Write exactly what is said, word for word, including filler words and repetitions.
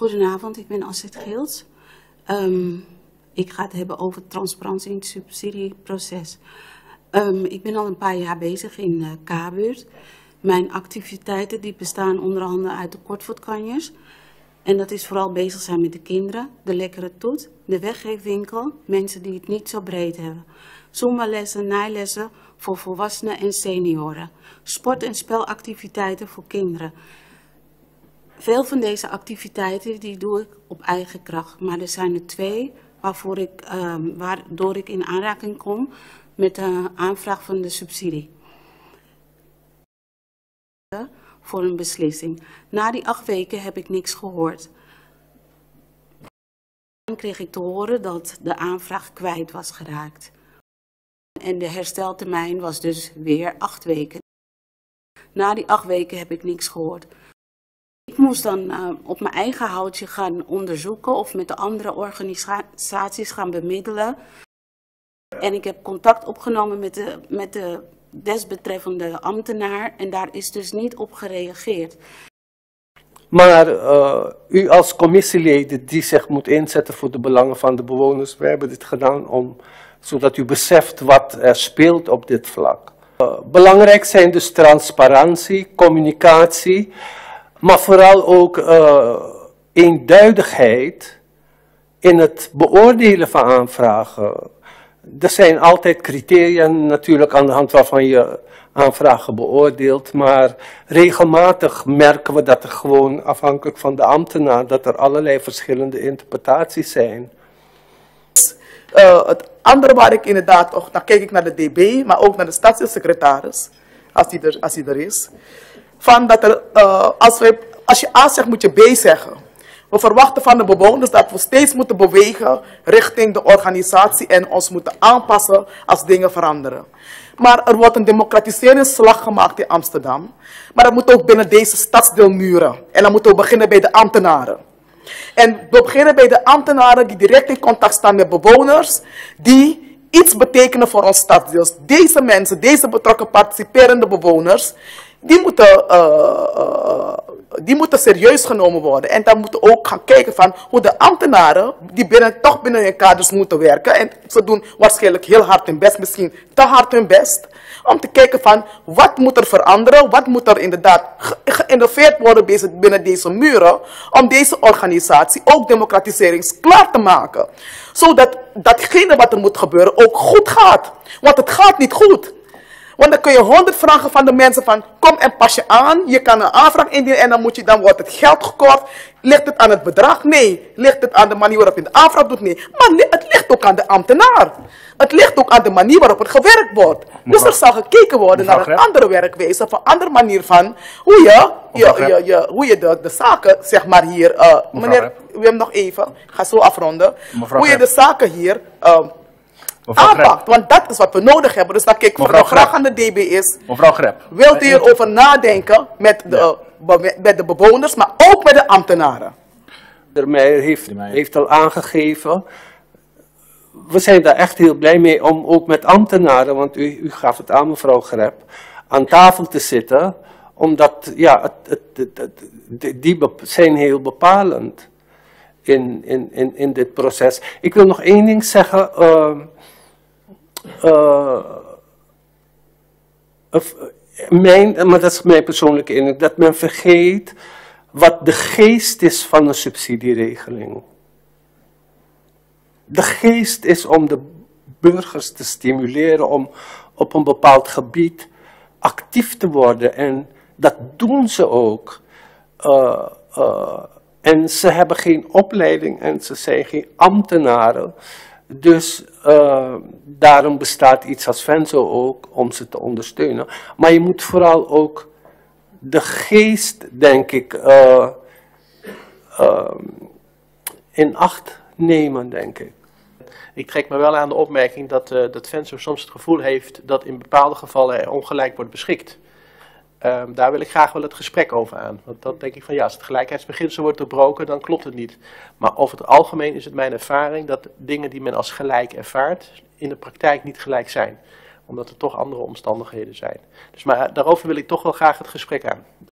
Goedenavond, ik ben Astrid Geels. Um, ik ga het hebben over transparantie in het subsidieproces. Um, ik ben al een paar jaar bezig in uh, K-buurt. Mijn activiteiten die bestaan onder andere uit de kortvoetkanjers. En dat is vooral bezig zijn met de kinderen, de lekkere toet, de weggeefwinkel, mensen die het niet zo breed hebben. Zumba-lessen, naaillessen voor volwassenen en senioren. Sport- en spelactiviteiten voor kinderen. Veel van deze activiteiten die doe ik op eigen kracht, maar er zijn er twee waarvoor ik, um, waardoor ik in aanraking kom met de aanvraag van de subsidie. Voor een beslissing. Na die acht weken heb ik niks gehoord. Dan kreeg ik te horen dat de aanvraag kwijt was geraakt. En de hersteltermijn was dus weer acht weken. Na die acht weken heb ik niks gehoord. Ik moest dan uh, op mijn eigen houtje gaan onderzoeken of met de andere organisaties gaan bemiddelen. En ik heb contact opgenomen met de, met de desbetreffende ambtenaar en daar is dus niet op gereageerd. Maar uh, u als commissieleden die zich moet inzetten voor de belangen van de bewoners, we hebben dit gedaan om, zodat u beseft wat er speelt op dit vlak. Uh, belangrijk zijn dus transparantie, communicatie, maar vooral ook uh, eenduidigheid in het beoordelen van aanvragen. Er zijn altijd criteria natuurlijk aan de hand waarvan je aanvragen beoordeelt, maar regelmatig merken we dat er gewoon afhankelijk van de ambtenaar, dat er allerlei verschillende interpretaties zijn. Uh, het andere waar ik inderdaad, ook, dan kijk ik naar de D B, maar ook naar de staatssecretaris, als die er, als die er is, van dat er, uh, als, we, als je A zegt moet je B zeggen. We verwachten van de bewoners dat we steeds moeten bewegen richting de organisatie en ons moeten aanpassen als dingen veranderen. Maar er wordt een democratiseringsslag gemaakt in Amsterdam. Maar dat moet ook binnen deze stadsdeelmuren. En dan moeten we beginnen bij de ambtenaren. En we beginnen bij de ambtenaren die direct in contact staan met bewoners, die iets betekenen voor ons stadsdeel. Deze mensen, deze betrokken participerende bewoners, die moeten, uh, uh, die moeten serieus genomen worden. En dan moeten we ook gaan kijken van hoe de ambtenaren, die binnen, toch binnen hun kaders moeten werken. En ze doen waarschijnlijk heel hard hun best, misschien te hard hun best. Om te kijken van wat moet er veranderen, wat moet er inderdaad geïnnoveerd worden binnen deze muren. Om deze organisatie ook democratiseringsklaar te maken. Zodat datgene wat er moet gebeuren ook goed gaat. Want het gaat niet goed. Want dan kun je honderd vragen van de mensen van kom en pas je aan. Je kan een aanvraag indienen en dan, moet je, dan wordt het geld gekort. Ligt het aan het bedrag? Nee. Ligt het aan de manier waarop je de aanvraag doet? Nee. Maar het ligt ook aan de ambtenaar. Het ligt ook aan de manier waarop het gewerkt wordt. Mevrouw, dus er zal gekeken worden naar een andere werkwijze, of een andere manier van hoe je, je, je, je, hoe je de, de zaken, zeg maar hier, uh, meneer, Wim nog even, ik ga zo afronden. Mevrouw hoe je de zaken hier uh, aanpakt, want dat is wat we nodig hebben. Dus dan kijk ik mevrouw graag aan de D B is. Mevrouw Grep. Wilt u hierover nadenken met de, ja. met de bewoners, maar ook met de ambtenaren? De heer Meijer heeft, heeft al aangegeven, we zijn daar echt heel blij mee om ook met ambtenaren, want u, u gaf het aan mevrouw Grep, aan tafel te zitten, omdat ja, het, het, het, het, die zijn heel bepalend in, in, in, in dit proces. Ik wil nog één ding zeggen. Uh, uh, of, mijn, maar dat is mijn persoonlijke indruk, dat men vergeet wat de geest is van een subsidieregeling. De geest is om de burgers te stimuleren om op een bepaald gebied actief te worden. En dat doen ze ook. Uh, uh, en ze hebben geen opleiding en ze zijn geen ambtenaren. Dus uh, daarom bestaat iets als Venzo ook om ze te ondersteunen. Maar je moet vooral ook de geest, denk ik, uh, uh, in acht nemen, denk ik. Ik trek me wel aan de opmerking dat, uh, dat Venzo soms het gevoel heeft dat in bepaalde gevallen er ongelijk wordt beschikt. Um, daar wil ik graag wel het gesprek over aan. Want dan denk ik van ja, als het gelijkheidsbeginsel wordt doorbroken, dan klopt het niet. Maar over het algemeen is het mijn ervaring dat dingen die men als gelijk ervaart, in de praktijk niet gelijk zijn. Omdat er toch andere omstandigheden zijn. Dus maar daarover wil ik toch wel graag het gesprek aan.